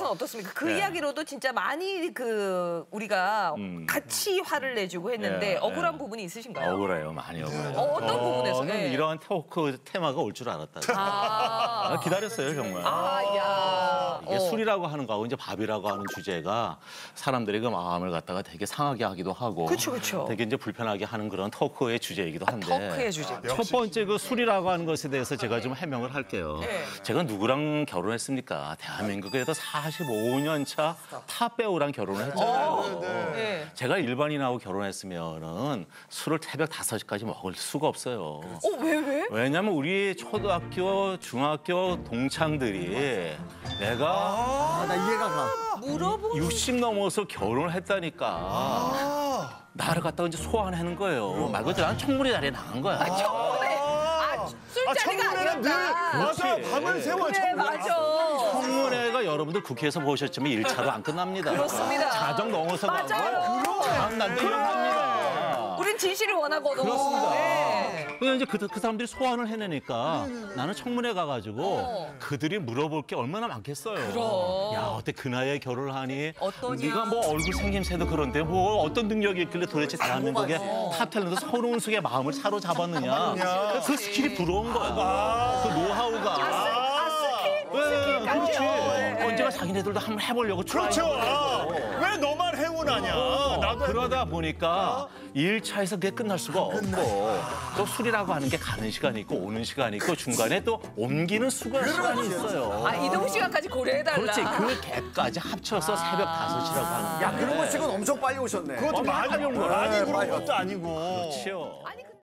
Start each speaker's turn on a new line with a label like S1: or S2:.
S1: 어떻습니까? 그
S2: 네.
S1: 이야기로도 진짜 많이 우리가 같이 화를 내주고 했는데 억울한 부분이 있으신가요?
S2: 억울해요, 많이 억울해요.
S1: 어떤 부분에서?
S2: 저는 이러한 토크 테마가 올 줄 알았다. 기다렸어요, 정말. 이게 술이라고 하는 거하고 이제 밥이라고 하는 주제가 사람들의 그 마음을 갖다가 되게 상하게 하기도 하고,
S1: 그쵸.
S2: 되게 이제 불편하게 하는 그런 토크의 주제이기도 한데.
S1: 토크의 주제.
S2: 첫 번째 그 술이라고 하는 것에 대해서 제가 좀 해명을 할게요. 제가 누구랑 결혼했습니까? 대한민국에서 45년 차 탑 배우랑 결혼을 했잖아요. 제가 일반인하고 결혼했으면은 술을 새벽 5시까지 먹을 수가 없어요.
S1: 왜?
S2: 왜냐면 우리 초등학교, 중학교 동창들이 내가
S3: 나 이해가 가.
S1: 물어보고
S2: 60 넘어서 결혼을 했다니까. 나를 갖다가 이제 소환하는 거예요. 말 그대로 난 청문회 자리에 나간 거야.
S1: 술자리가 아니었다.
S3: 맞아, 밤을 새워.
S1: 그래, 맞아.
S2: 청문회가 여러분들 국회에서 보셨지만 1차도 안 끝납니다.
S1: 그렇습니다.
S2: 자정 넘어서 가고
S1: 맞아요.
S2: 다음날도 일어납니다.
S1: 우린 진실을 원하거든.
S2: 그렇습니다.
S1: 네.
S2: 그냥 이제 그 사람들이 소환을 해내니까 나는 청문회 가가지고 그들이 물어볼 게 얼마나 많겠어요. 야, 어때 그 나이에 결혼을 하니?
S1: 어떠냐?
S2: 네가 뭐 얼굴 생김새도 그런데 뭐 어떤 능력이 있길래 도대체 대한민국의 탑 탤런트 서른숙의 마음을 사로잡았느냐? 그 스킬이 부러운 거야. 그 노하우가. 그렇지. 언제가 자기네들도 한번 해보려고
S3: 그렇죠. 왜 너만 행운하냐. 나도
S2: 그러다 보니까 1차에서 그게 끝날 수가 없고 또 술이라고 하는 게 가는 시간이 있고 오는 시간이 있고 중간에 또 옮기는 시간이 있어요.
S1: 이동 시간까지 고려해달라.
S2: 그렇지. 그 갭까지 합쳐서 새벽 5시라고 하는 거야.
S4: 야, 그런 거 치고는 엄청 빨리 오셨네.
S3: 그것도 많이 온 거야. 많이 그런 것도 아니고.
S2: 그렇죠.